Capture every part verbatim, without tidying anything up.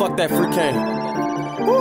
Fuck that free cane. Woo.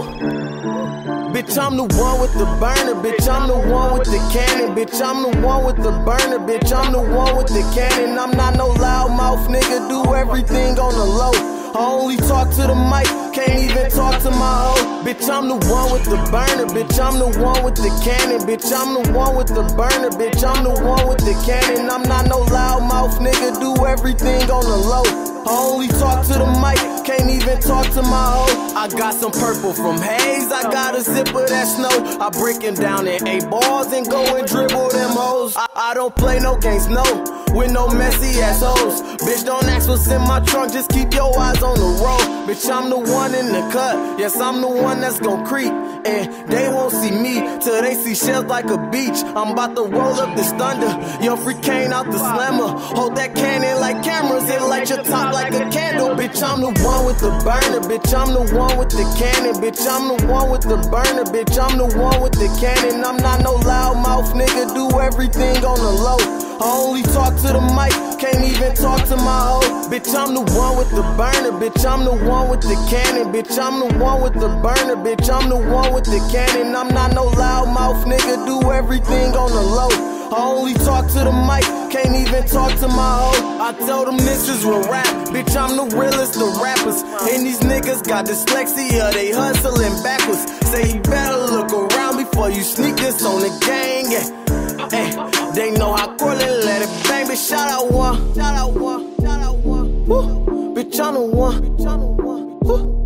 Bitch, I'm the one with the burner. Bitch, I'm the one with the cannon. Bitch, I'm the one with the burner. Bitch, I'm the one with the cannon. I'm not no loudmouth nigga. Do everything on the low. I only talk to the mic, can't even talk to my hoe. Bitch, I'm the one with the burner. Bitch, I'm the one with the cannon. Bitch, I'm the one with the burner. Bitch, I'm the one with the cannon. I'm not no loudmouth nigga. Do everything on the low. I only talk to the mic, can't even talk to my hoe. I got some purple from Haze, I got a zip of that snow. I break him down in eight balls and go and dribble them hoes. I, I don't play no games, no, with no messy ass hoes. Bitch, don't ask what's in my trunk, just keep your eyes on the road. Bitch, I'm the one in the cut, yes, I'm the one that's gon' creep. And they won't see me till they see shells like a beach. I'm about to roll up this thunder, yo, free cane out the slammer. Hold that cannon like cameras, it light your top like a candle. Bitch, I'm the one with the burner. Bitch, I'm the one with the cannon. Bitch, I'm the one with the burner. Bitch, I'm the one with the cannon. I'm not no loudmouth nigga. Do everything on the low. I only talk to the mic, can't even talk to my hoe. Bitch, I'm the one with the burner. Bitch, I'm the one with the cannon. Bitch, I'm the one with the burner. Bitch, I'm the one with the cannon. I'm not no loudmouth nigga. Do everything on the low. I only talk to the mic, can't even talk to my hoe. I told them this is real rap, bitch, I'm the realest of rappers. And these niggas got dyslexia, they hustling backwards. Say you better look around before you sneak this on the gang, yeah. Hey, they know how Corlin let it bang, bitch, shout out one, shout out one, shout out one. Woo. Bitch, I'm the one, bitch, I'm the one. Woo.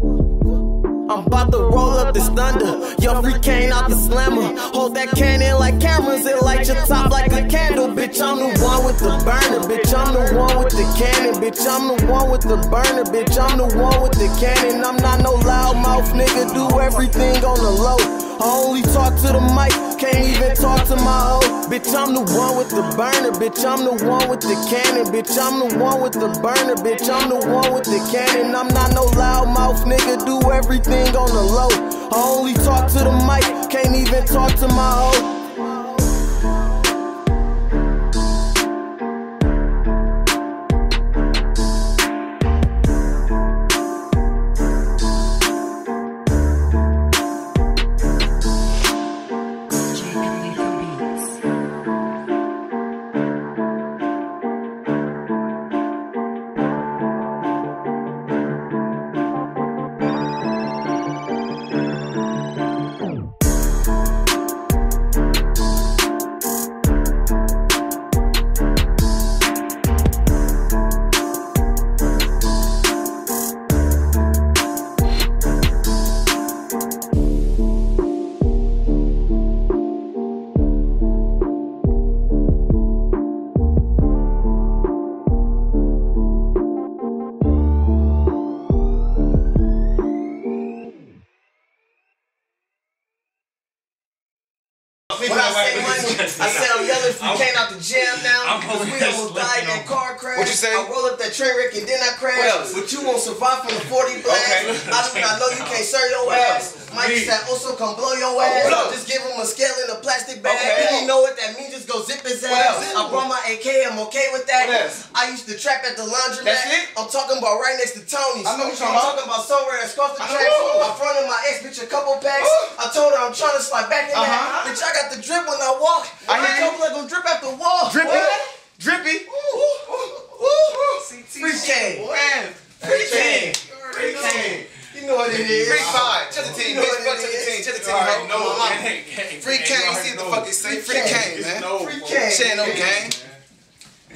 I'm about to roll up this thunder, yo, free cane out the slammer. Hold that cannon like cameras, it light your top like a candle. Bitch, I'm the one with the burner. Bitch, I'm the one with the cannon. Bitch, I'm the one with the burner. Bitch, I'm the one with the cannon. I'm not no loudmouth nigga. Do everything on the low. I only talk to the mic, can't even talk to my hoe. Bitch, I'm the one with the burner. Bitch, I'm the one with the cannon. Bitch, I'm the one with the burner. Bitch, I'm the one with the cannon. I'm not no loudmouth nigga. Do everything on the low. I only talk to the mic, can't even talk to my hoe. When I say money, I say I'm yelling if you came out the gym now. Cause we almost died in that car crash. What you say? I roll up that train wreck and then I crash. But you won't survive from the forty blast. Okay. I do not know you can't serve your ass. Mike said also come blow your ass. Blow. Just give him a scale in a plastic bag. Okay. He know what that means, just go zip his ass. I brought my A K, I'm okay with that. What else? I used to trap at the laundromat. That's it? I'm talking about right next to Tony's. I know what you're I'm talking talking about somewhere that's across the I track. know. I fronted my ex bitch a couple packs. Ooh. I told her I'm trying to slide back in Uh-huh. that. Bitch, I got the drip when I walk. I hear you. I'm like gonna drip at the wall. Drippy. What? Drippy. Free cane. Man. Free cane. Free cane. You know what it is. Free five. Check the team, You know bitch. what Fuck check it the is. team. Check the team. All right, ho. No, no, gang. Free cane. You see what the fuck it say? Free cane, man. Free cane. Shit, no gang.